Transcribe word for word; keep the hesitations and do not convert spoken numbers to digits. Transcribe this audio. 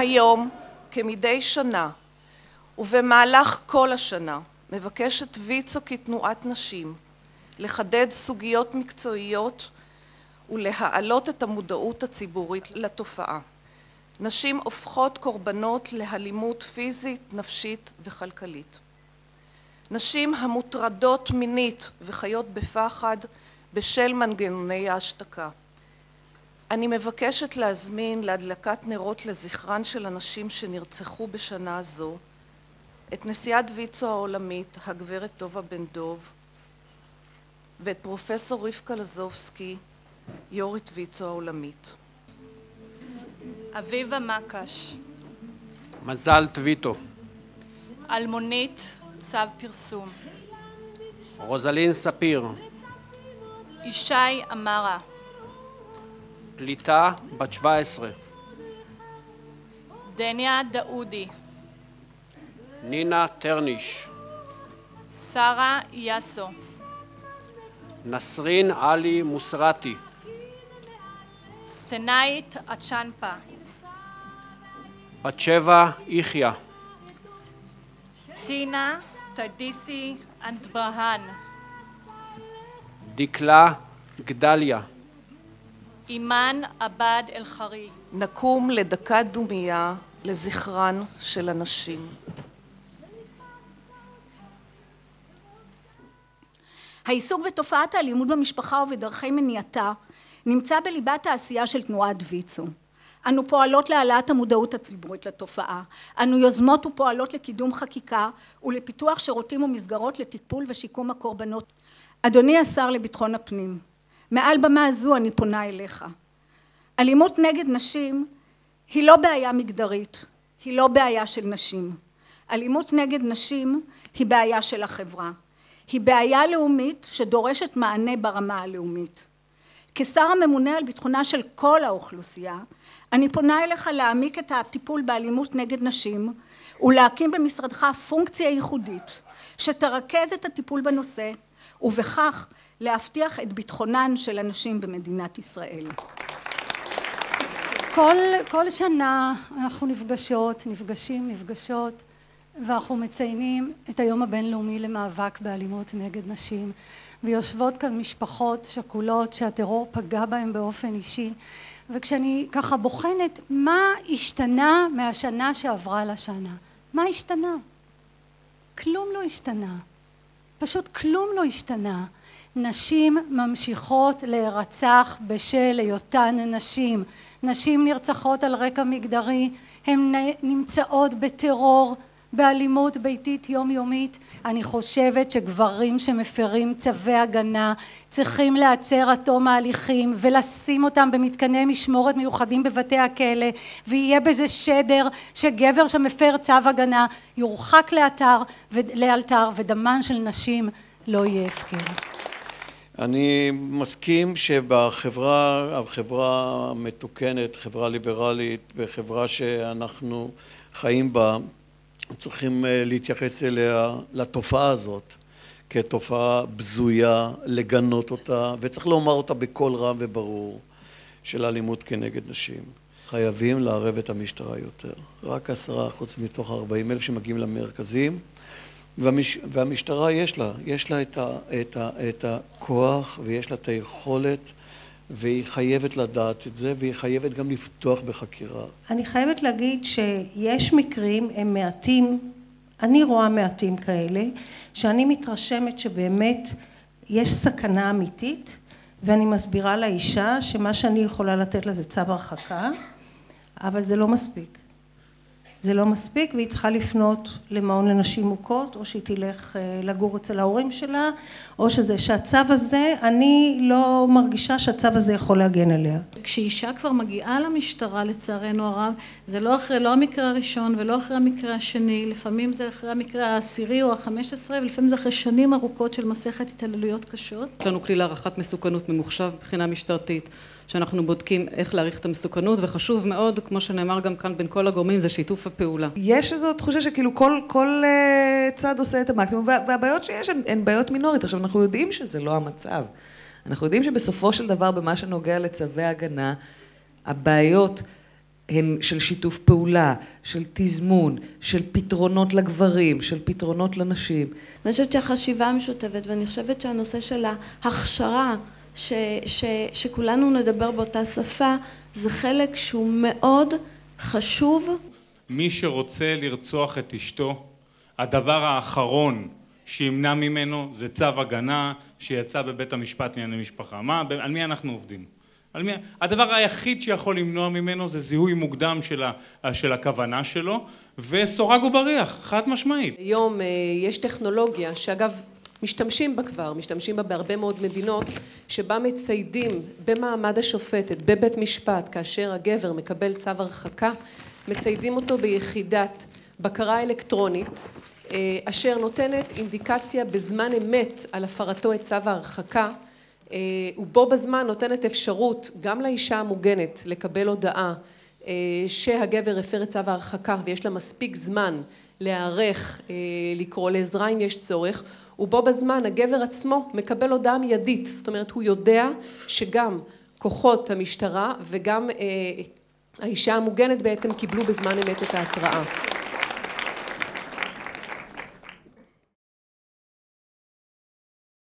היום, כמדי שנה, ובמהלך כל השנה, מבקשת ויצו כתנועת נשים לחדד סוגיות מקצועיות ולהעלות את המודעות הציבורית לתופעה. נשים הופכות קורבנות לאלימות פיזית, נפשית וכלכלית. נשים המוטרדות מינית וחיות בפחד בשל מנגנוני ההשתקה. אני מבקשת להזמין להדלקת נרות לזכרן של הנשים שנרצחו בשנה זו, את נשיאת ויצו העולמית, הגברת טובה בן דוב, ואת פרופסור רבקה לזובסקי, יו"רית ויצו העולמית. אביבה מקש. מזל טוויטו. אלמונית, צו פרסום. רוזלין ספיר. ישי אמרה. פליטה בת שבע עשרה. דניה דאודי. נינה טרניש. שרה יאסו. נסרין עלי מוסרתי. סנאית אצ'נפה. בת שבע יחיה. טינה תרדיסי אנטברהן. דקלה גדליה. אימן עבד אל-חרי. נקום לדקת דומייה לזכרן של הנשים. העיסוק בתופעת האלימות במשפחה ובדרכי מניעתה נמצא בליבת העשייה של תנועת ויצו. אנו פועלות להעלאת המודעות הציבורית לתופעה. אנו יוזמות ופועלות לקידום חקיקה ולפיתוח שירותים ומסגרות לטיפול ושיקום הקורבנות. אדוני השר לביטחון הפנים, מעל במה זו אני פונה אליך. אלימות נגד נשים היא לא בעיה מגדרית, היא לא בעיה של נשים. אלימות נגד נשים היא בעיה של החברה. היא בעיה לאומית שדורשת מענה ברמה הלאומית. כשר הממונה על ביטחונה של כל האוכלוסייה, אני פונה אליך להעמיק את הטיפול באלימות נגד נשים ולהקים במשרדך פונקציה ייחודית שתרכז את הטיפול בנושא ובכך להבטיח את ביטחונן של הנשים במדינת ישראל. כל, כל שנה אנחנו נפגשות, נפגשים, נפגשות ואנחנו מציינים את היום הבינלאומי למאבק באלימות נגד נשים, ויושבות כאן משפחות שכולות שהטרור פגע בהם באופן אישי, וכשאני ככה בוחנת מה השתנה מהשנה שעברה לשנה, מה השתנה? כלום לא השתנה, פשוט כלום לא השתנה. נשים ממשיכות להירצח בשל היותן נשים, נשים נרצחות על רקע מגדרי, הן נמצאות בטרור, באלימות ביתית יומיומית. אני חושבת שגברים שמפרים צווי הגנה צריכים לעצר עד תום ההליכים ולשים אותם במתקני משמורת מיוחדים בבתי הכלא, ויהיה בזה שדר שגבר שמפר צו הגנה יורחק לאתר ולאלתר ודמן של נשים לא יהיה הפקר. אני מסכים שבחברה, החברה המתוקנת, חברה ליברלית, בחברה שאנחנו חיים בה, צריכים להתייחס אליה, לתופעה הזאת, כתופעה בזויה, לגנות אותה, וצריך לומר אותה בקול רם וברור, של אלימות כנגד נשים. חייבים לערב את המשטרה יותר. רק עשרה אחוז מתוך ארבעים אלף שמגיעים למרכזים, והמש... והמשטרה יש לה, יש לה את, ה... את, ה... את הכוח ויש לה את היכולת, והיא חייבת לדעת את זה, והיא חייבת גם לפתוח בחקירה. אני חייבת להגיד שיש מקרים, הם מעטים, אני רואה מעטים כאלה, שאני מתרשמת שבאמת יש סכנה אמיתית, ואני מסבירה לאישה שמה שאני יכולה לתת לה זה צו הרחקה, אבל זה לא מספיק. זה לא מספיק, והיא צריכה לפנות למעון לנשים מוכות, או שהיא תלך לגור אצל ההורים שלה, או שזה, שהצו הזה, אני לא מרגישה שהצו הזה יכול להגן עליה. כשאישה כבר מגיעה למשטרה, לצערנו הרב, זה לא אחרי, לא המקרה הראשון ולא אחרי המקרה השני, לפעמים זה אחרי המקרה העשירי או החמש עשרה, ולפעמים זה אחרי שנים ארוכות של מסכת התעללויות קשות. יש לנו כלי להערכת מסוכנות ממוחשב מבחינה משטרתית, שאנחנו בודקים איך להעריך את המסוכנות, וחשוב מאוד, כמו שנאמר גם כאן בין כל הגורמים, זה שיתוף הפעולה. יש איזו תחושה שכאילו כל, כל uh, צד עושה את המקסימום, וה, והבעיות שיש הן, הן בעיות מינורית. עכשיו, אנחנו יודעים שזה לא המצב. אנחנו יודעים שבסופו של דבר, במה שנוגע לצווי הגנה, הבעיות הן של שיתוף פעולה, של תזמון, של פתרונות לגברים, של פתרונות לנשים. אני חושבת שהחשיבה המשותפת, ואני חושבת שהנושא של ההכשרה, ש, ש, שכולנו נדבר באותה שפה, זה חלק שהוא מאוד חשוב. מי שרוצה לרצוח את אשתו, הדבר האחרון שימנע ממנו זה צו הגנה שיצא בבית המשפט לענייני משפחה. מה, על מי אנחנו עובדים? על מי? הדבר היחיד שיכול למנוע ממנו זה זיהוי מוקדם של, ה, של הכוונה שלו, וסורג ובריח, חד משמעית. היום יש טכנולוגיה שאגב משתמשים בה כבר, משתמשים בה בהרבה מאוד מדינות, שבה מציידים במעמד השופטת, בבית משפט, כאשר הגבר מקבל צו הרחקה, מציידים אותו ביחידת בקרה אלקטרונית, אשר נותנת אינדיקציה בזמן אמת על הפרתו את צו ההרחקה, ובו בזמן נותנת אפשרות גם לאישה המוגנת לקבל הודעה שהגבר הפר את צו ההרחקה ויש לה מספיק זמן להיערך, לקרוא לעזרה אם יש צורך, ובו בזמן הגבר עצמו מקבל הודעה מיידית, זאת אומרת הוא יודע שגם כוחות המשטרה וגם האישה המוגנת בעצם קיבלו בזמן אמת את ההתראה.